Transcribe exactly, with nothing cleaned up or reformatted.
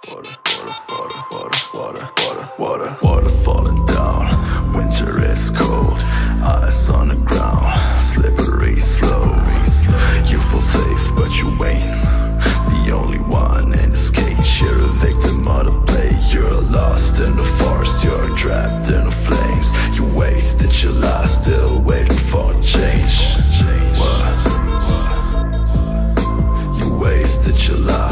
water, water, water, water, water, water, water falling down. Winter is cold, ice on the ground, slippery slope. You feel safe, but you ain't the only one in this cage. You're a victim of the play. You're lost in the forest. You're trapped in the flames. You wasted your life, still waiting for change. What? You wasted your life.